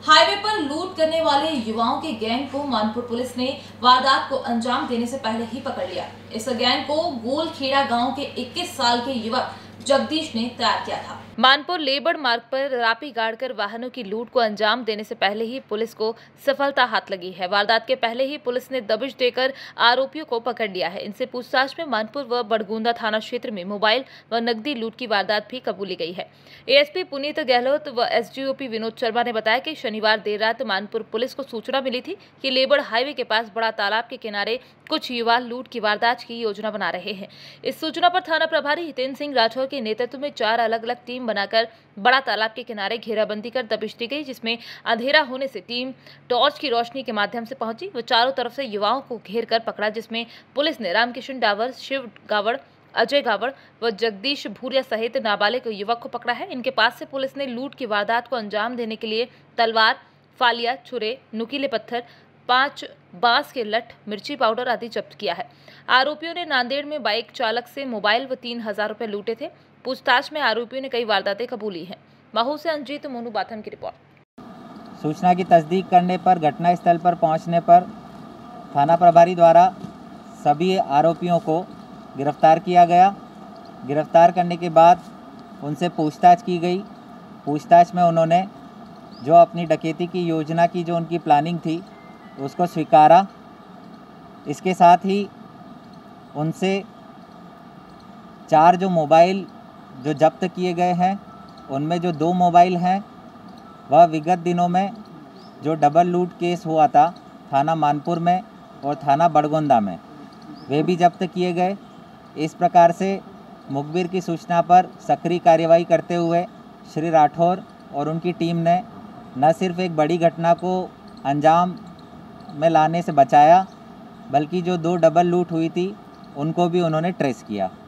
Highway पर लूट करने वाले युवाओं के गैंग को मानपुर पुलिस ने वारदात को अंजाम देने से पहले ही पकड़ लिया। इस गैंग को गोलखेड़ा गांव के 21 साल के युवक जगदीश ने तैयार किया था। मानपुर लेबड़ मार्ग पर रापी गाड़कर वाहनों की लूट को अंजाम देने से पहले ही पुलिस को सफलता हाथ लगी है। वारदात के पहले ही पुलिस ने दबिश देकर आरोपियों को पकड़ लिया है। इनसे पूछताछ में मानपुर व बड़गुंदा थाना क्षेत्र में मोबाइल व नकदी लूट की वारदात भी कबूली गई है। एएसपी पुनीत गहलोत व एसडीओपी विनोद शर्मा ने बताया कि शनिवार देर रात मानपुर पुलिस को सूचना मिली थी कि लेबड़ हाईवे के पास बड़ा तालाब के किनारे कुछ युवा लूट की वारदात की योजना बना रहे हैं। इस सूचना पर थाना प्रभारी हितेंद्र सिंह राठौर के नेतृत्व में 4 अलग-अलग टीम बनाकर बड़ा तालाब के किनारे घेराबंदी कर दबिश दी गई, जिसमें अंधेरा होने से टीम टॉर्च की रोशनी के माध्यम से पहुंची व चारों तरफ से युवाओं को घेर कर पकड़ा, जिसमें पुलिस ने रामकिशन डावर, शिव गावड़, अजय गावड़ व जगदीश भूरिया सहित नाबालिग युवक को पकड़ा है। इनके पास से पुलिस ने लूट की वारदात को अंजाम देने के लिए तलवार, फालिया, छुरे, नुकीले पत्थर, 5 बांस के लठ, मिर्ची पाउडर आदि जब्त किया है। आरोपियों ने नांदेड़ में बाइक चालक से मोबाइल व 3000 रुपए लूटे थे। पूछताछ में आरोपियों ने कई वारदातें कबूली हैं। महू से अंजीत मोनू बाथम की रिपोर्ट। सूचना की तस्दीक करने पर घटनास्थल पर पहुंचने पर थाना प्रभारी द्वारा सभी आरोपियों को गिरफ्तार किया गया। गिरफ्तार करने के बाद उनसे पूछताछ की गई। पूछताछ में उन्होंने जो अपनी डकैती की योजना की जो उनकी प्लानिंग थी उसको स्वीकारा। इसके साथ ही उनसे 4 जो मोबाइल जो जब्त किए गए हैं उनमें जो 2 मोबाइल हैं वह विगत दिनों में जो डबल लूट केस हुआ था थाना मानपुर में और थाना बड़गुंदा में, वे भी जब्त किए गए। इस प्रकार से मुखबिर की सूचना पर सक्रिय कार्रवाई करते हुए श्री राठौर और उनकी टीम ने न सिर्फ एक बड़ी घटना को अंजाम में लाने से बचाया, बल्कि जो 2 डबल लूट हुई थी उनको भी उन्होंने ट्रेस किया।